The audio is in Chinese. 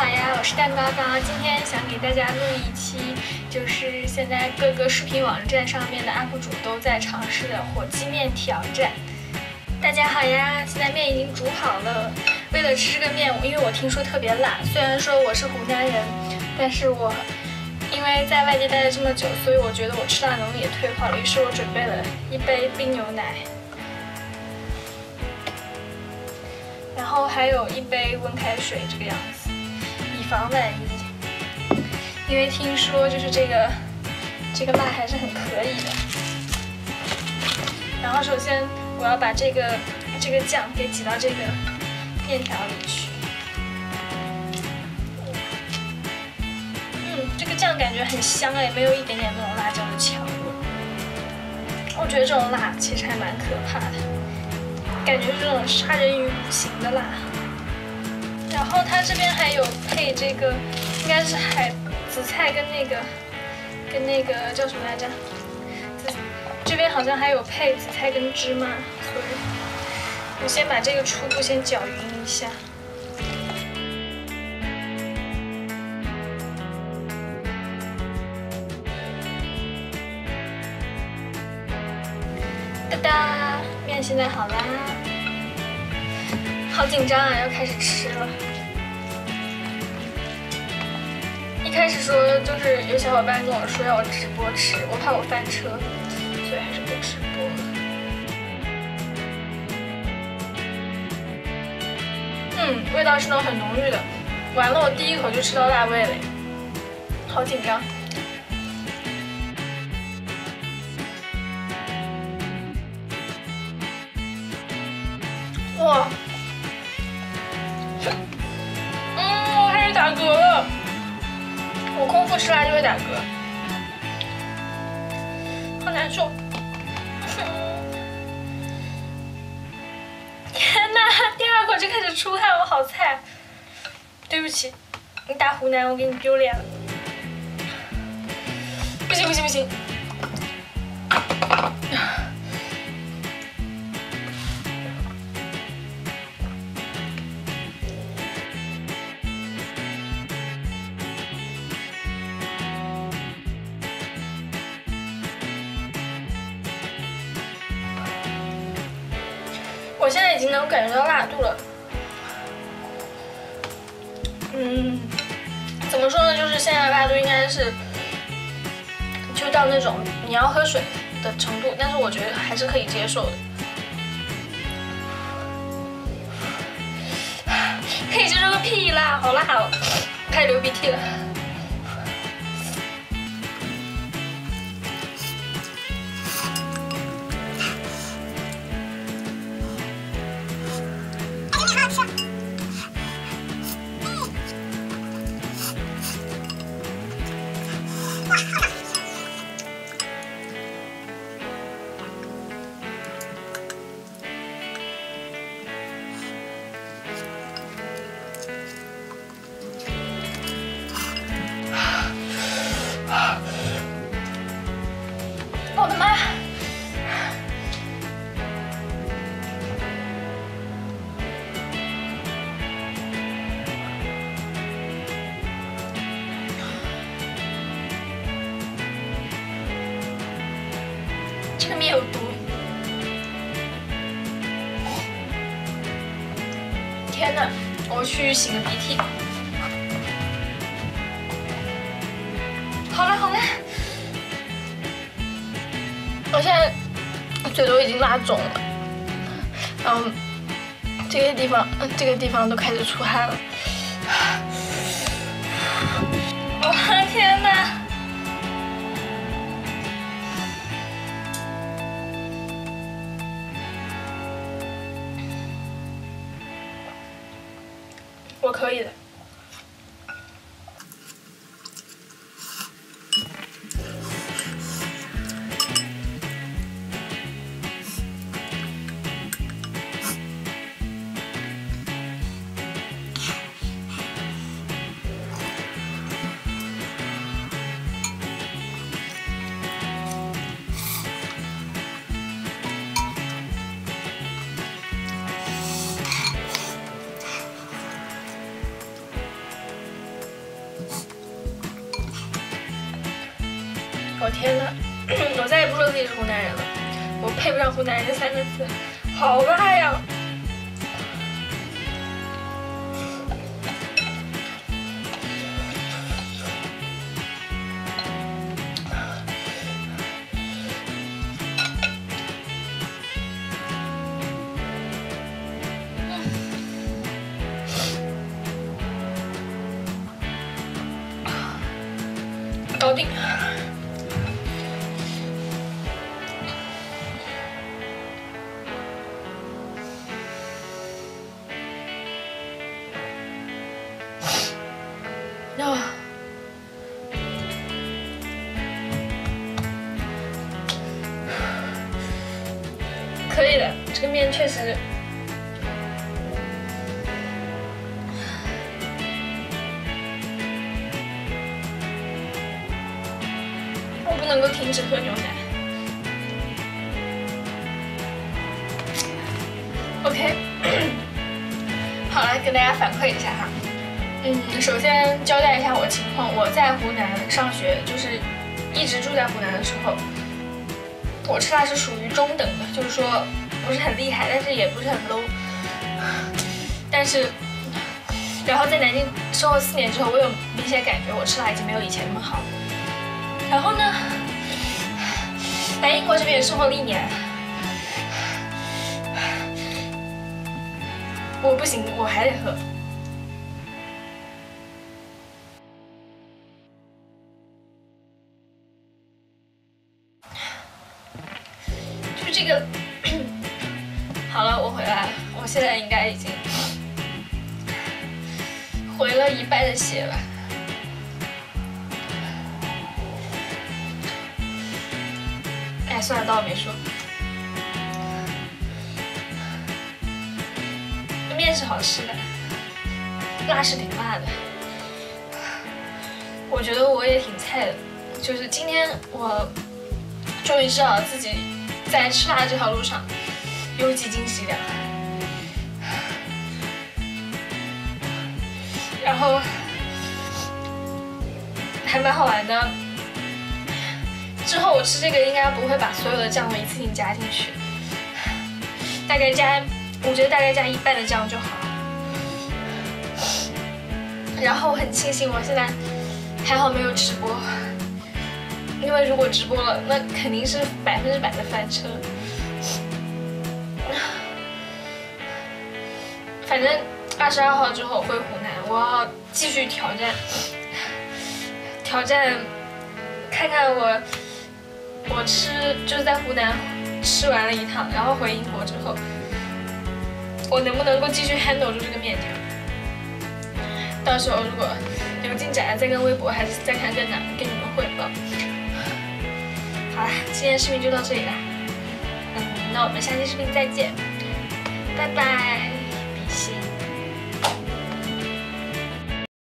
好呀，我是蛋糕糕，今天想给大家录一期，就是现在各个视频网站上面的 UP 主都在尝试的火鸡面挑战。大家好呀，现在面已经煮好了。为了吃这个面，因为我听说特别辣，虽然说我是湖南人，但是我因为在外地待了这么久，所以我觉得我吃辣能力也退化了，于是我准备了一杯冰牛奶。然后还有一杯温开水，这个样子，以防万一。因为听说就是这个辣还是很可以的。然后首先我要把这个酱给挤到这个面条里去。这个酱感觉很香哎，没有一点点那种辣椒的强味。我觉得这种辣其实还蛮可怕的。感觉是这种杀人于无形的辣，然后它这边还有配这个，应该是紫菜跟那个叫什么来着？这边好像还有配紫菜跟芝麻，所以我先把这个初步先搅匀一下。哒哒，面现在好啦，好紧张啊，要开始吃了。一开始说就是有小伙伴跟我说要我直播吃，我怕我翻车，所以还是不直播了。味道是那种很浓郁的，完了我第一口就吃到辣味了，好紧张。哇，我开始打嗝了。我空腹吃辣就会打嗝，好难受。天哪，第二口就开始出汗，我好菜。对不起，你大湖南，我给你丢脸了。不行不行不行。我现在已经能感觉到辣度了。怎么说呢？就是现在的辣度应该是就到那种你要喝水的程度，但是我觉得还是可以接受的。可以接受个屁啦，好辣哦！开始流鼻涕了。我的妈！这个面有毒！天哪，我去擤个鼻涕。好了好了。我现在嘴都已经辣肿了，然后这个地方都开始出汗了。哇，天哪！我可以的。 我天呐，我再也不说自己是湖南人了，我配不上湖南人这3个字，好辣呀！搞定。啊，可以的，这个面确实。我不能够停止喝牛奶。OK， 好了，跟大家反馈一下哈。首先交代一下我情况，我在湖南上学，就是一直住在湖南的时候，我吃辣是属于中等的，就是说不是很厉害，但是也不是很 low。但是，然后在南京生活4年之后，我有明显感觉我吃辣已经没有以前那么好。然后呢，来英国这边也生活了1年，我不行，我还得喝。就这个，好了，我回来了，我现在应该已经回了1半的血了。哎，算了，当我没说。面是好吃的，辣是挺辣的。我觉得我也挺菜的，就是今天我终于知道自己在吃辣这条路上有几斤几两。然后还蛮好玩的。之后我吃这个应该不会把所有的酱都一次性加进去，大概加，我觉得大概加1半的酱就好了。然后很庆幸我现在还好没有直播，因为如果直播了，那肯定是100%的翻车。反正22号之后回湖南，我要继续挑战，看看我吃就是在湖南吃完了一趟，然后回英国之后，我能不能够继续 handle 住这个面条？到时候如果有进展了，再跟微博还是再看跟哪跟你们汇报。好了，今天视频就到这里啦，那我们下期视频再见，拜拜。